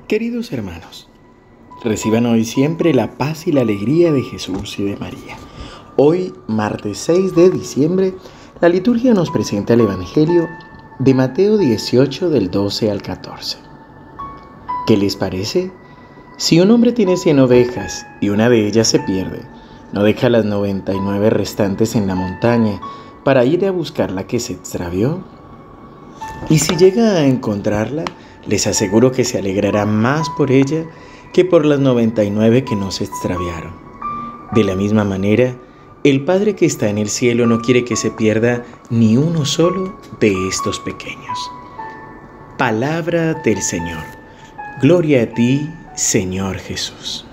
Queridos hermanos, reciban hoy siempre la paz y la alegría de Jesús y de María. Hoy, martes 6 de diciembre, la liturgia nos presenta el Evangelio de Mateo 18 del 12 al 14. ¿Qué les parece? Si un hombre tiene 100 ovejas y una de ellas se pierde, ¿no deja las 99 restantes en la montaña para ir a buscar la que se extravió? Y si llega a encontrarla, les aseguro que se alegrará más por ella que por las 99 que no se extraviaron. De la misma manera, el Padre que está en el cielo no quiere que se pierda ni uno solo de estos pequeños. Palabra del Señor. Gloria a ti, Señor Jesús.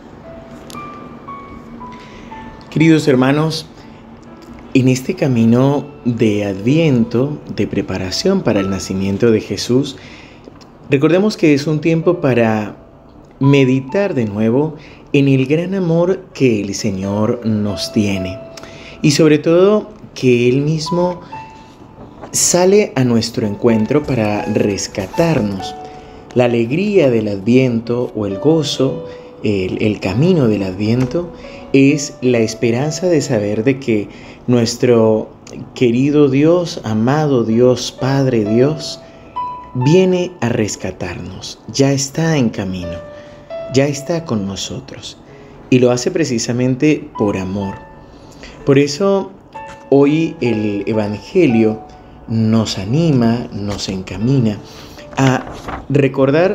Queridos hermanos, en este camino de Adviento, de preparación para el nacimiento de Jesús, recordemos que es un tiempo para meditar de nuevo en el gran amor que el Señor nos tiene y sobre todo que Él mismo sale a nuestro encuentro para rescatarnos. La alegría del Adviento o el gozo, el camino del Adviento es la esperanza de saber de que nuestro querido Dios, amado Dios, Padre Dios, viene a rescatarnos, ya está en camino, ya está con nosotros y lo hace precisamente por amor. Por eso hoy el Evangelio nos anima, nos encamina a recordar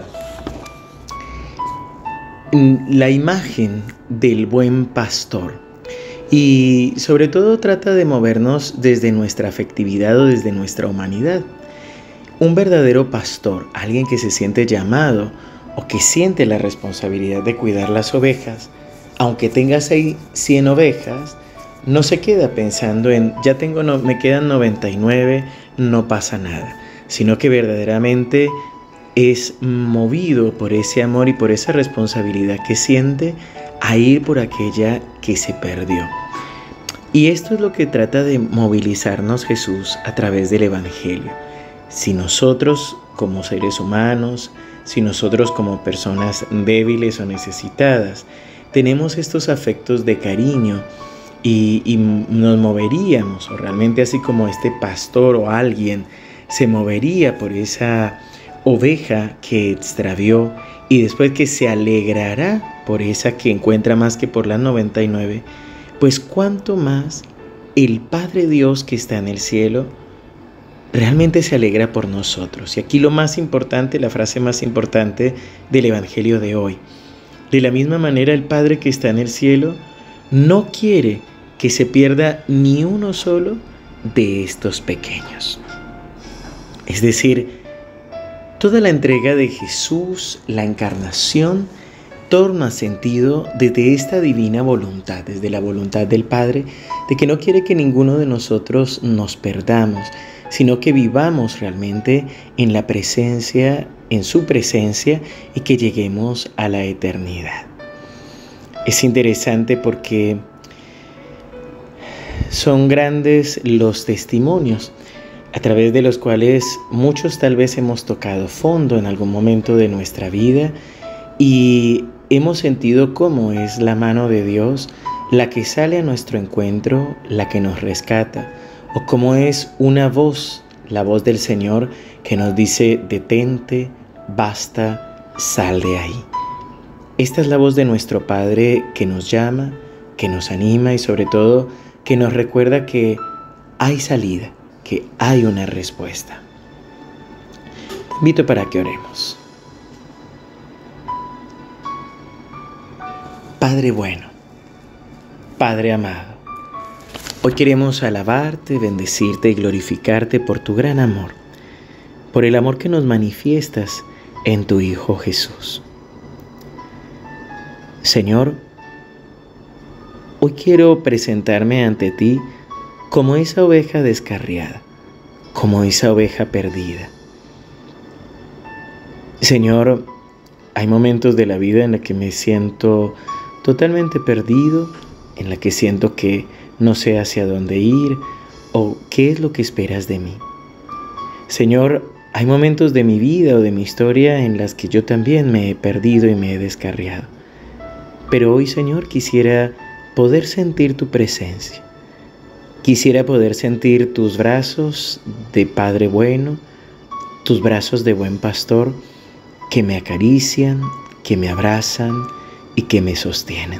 la imagen del buen pastor y sobre todo trata de movernos desde nuestra afectividad o desde nuestra humanidad. Un verdadero pastor, alguien que se siente llamado o que siente la responsabilidad de cuidar las ovejas, aunque tenga 100 ovejas, no se queda pensando en me quedan 99, no pasa nada, sino que verdaderamente es movido por ese amor y por esa responsabilidad que siente a ir por aquella que se perdió. Y esto es lo que trata de movilizarnos Jesús a través del Evangelio. Si nosotros como seres humanos, si nosotros como personas débiles o necesitadas, tenemos estos afectos de cariño y nos moveríamos, o realmente así como este pastor o alguien se movería por esa oveja que extravió y después que se alegrará por esa que encuentra más que por las 99, pues cuánto más el Padre Dios que está en el cielo realmente se alegra por nosotros. Y aquí lo más importante, la frase más importante del Evangelio de hoy. De la misma manera, el Padre que está en el cielo no quiere que se pierda ni uno solo de estos pequeños. Es decir, toda la entrega de Jesús, la encarnación, torna sentido desde esta divina voluntad, desde la voluntad del Padre, de que no quiere que ninguno de nosotros nos perdamos, sino que vivamos realmente en la presencia, en su presencia y que lleguemos a la eternidad. Es interesante porque son grandes los testimonios a través de los cuales muchos tal vez hemos tocado fondo en algún momento de nuestra vida y hemos sentido cómo es la mano de Dios la que sale a nuestro encuentro, la que nos rescata, o cómo es una voz, la voz del Señor que nos dice: detente, basta, sal de ahí. Esta es la voz de nuestro Padre que nos llama, que nos anima y sobre todo que nos recuerda que hay salida, que hay una respuesta. Te invito para que oremos. Padre bueno, Padre amado, hoy queremos alabarte, bendecirte y glorificarte por tu gran amor, por el amor que nos manifiestas en tu Hijo Jesús. Señor, hoy quiero presentarme ante ti como esa oveja descarriada, como esa oveja perdida. Señor, hay momentos de la vida en los que me siento totalmente perdido, en la que siento que no sé hacia dónde ir o qué es lo que esperas de mí. Señor, Hay momentos de mi vida o de mi historia en las que yo también me he perdido y me he descarriado. Pero hoy, Señor, quisiera poder sentir tu presencia. Quisiera poder sentir tus brazos de Padre bueno, tus brazos de buen pastor que me acarician, que me abrazan y que me sostienen.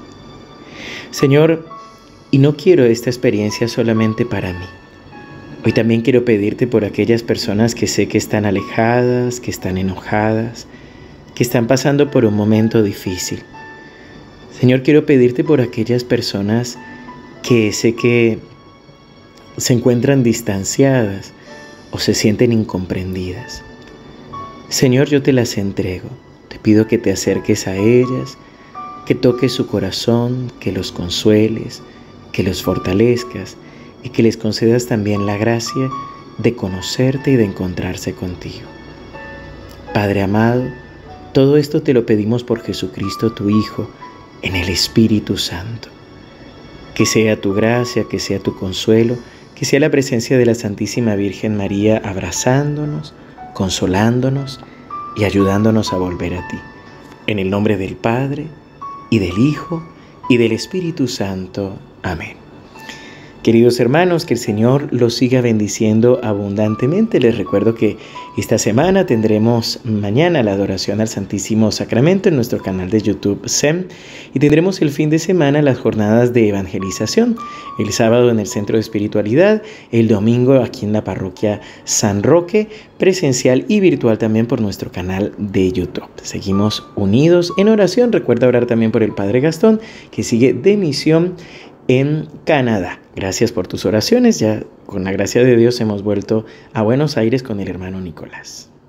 Señor, y no quiero esta experiencia solamente para mí. Hoy también quiero pedirte por aquellas personas que sé que están alejadas, que están enojadas, que están pasando por un momento difícil. Señor, quiero pedirte por aquellas personas que sé que se encuentran distanciadas o se sienten incomprendidas. Señor, yo te las entrego. Te pido que te acerques a ellas, que toques su corazón, que los consueles, que los fortalezcas y que les concedas también la gracia de conocerte y de encontrarse contigo. Padre amado, todo esto te lo pedimos por Jesucristo tu Hijo, en el Espíritu Santo. Que sea tu gracia, que sea tu consuelo, que sea la presencia de la Santísima Virgen María abrazándonos, consolándonos y ayudándonos a volver a ti. En el nombre del Padre, y del Hijo, y del Espíritu Santo. Amén. Queridos hermanos, que el Señor los siga bendiciendo abundantemente. Les recuerdo que esta semana tendremos mañana la adoración al Santísimo Sacramento en nuestro canal de YouTube SEM y tendremos el fin de semana las jornadas de evangelización, el sábado en el Centro de Espiritualidad, el domingo aquí en la parroquia San Roque, presencial y virtual también por nuestro canal de YouTube. Seguimos unidos en oración. Recuerda orar también por el Padre Gastón, que sigue de misión en Canadá. Gracias por tus oraciones. Ya con la gracia de Dios hemos vuelto a Buenos Aires con el hermano Nicolás.